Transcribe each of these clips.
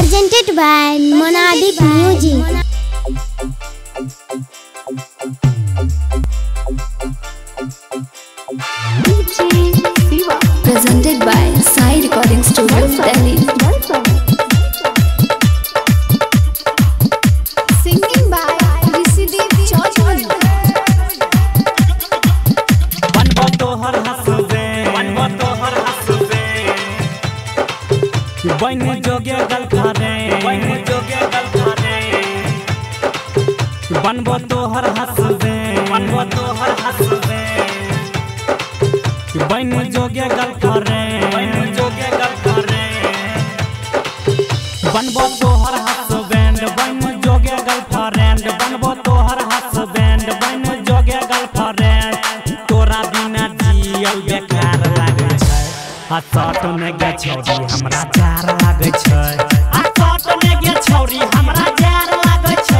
Presented by Monadic Music. Presented by Sai Recording Studio, Delhi. Singing by Risidev Chaudhary. बन जोगे गलफारे बनबो तोहर हंसबे बनबो तोहर हंसबे बन जोगे गलफारे बनबो तोहर हंसबैंड बन जोगे गलफारेंड बनबो तोहर हंसबैंड बन जोगे गलफारेंड तोरा बिना जियल बेकार लागे छै आ सट में गे छौरी हमरा जार लागे छै आ सट में गे छौरी हमरा जार लागे छै।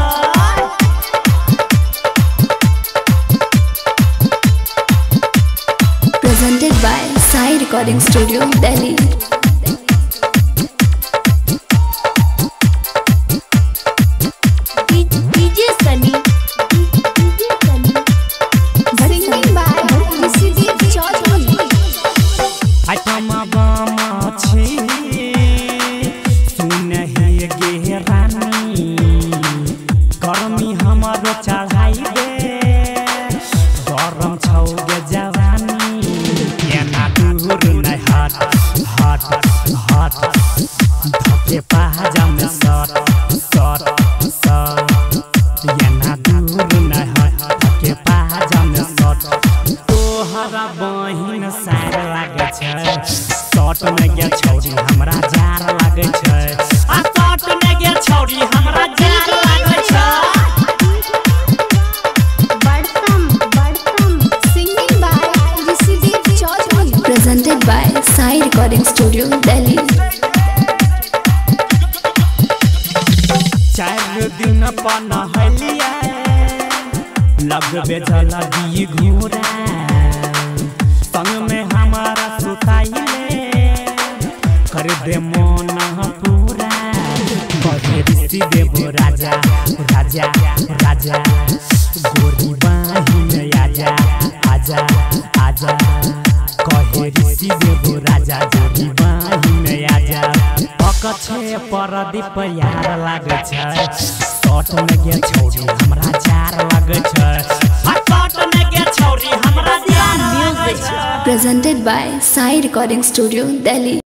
Presented by Sai Recording Studio, Delhi. DJ Sunny. Singing by Risidev Chaudhary. Item bomb छी सुनहि गे रानी गर्मी हमारो चढ़ाई दे गरम छौ गे जवानी एना दूर नहीं हट हट हट धके पाजाम सट सट सट एना दूर नहीं हट धके पाजाम सट तोहरा बहिन सार लागे छै सट में गे छौरी हमरा जार लागे छै आ सट में गे छौरी हमरा जार लागे छै। Singing by Risidev Chaudhary. Presented by Sai Recording Studio, Delhi. चार दिन पनहलिया लगबे जल्दी घूरा संग में हमारा सुताइले कर दे मन पूरा कहे ऋषिदेव राजा राजा राजा गोरी बाहिन आजा आजा आजा कहे ऋषिदेव राजा गोरी बाहिन आजा अकछे परदीप यार लागे छै सट में गे छौरी हमरा जार लागे छै आ सट में गे छौरी हमरा जार लागे छै। Presented by Sai Recording Studio, Delhi.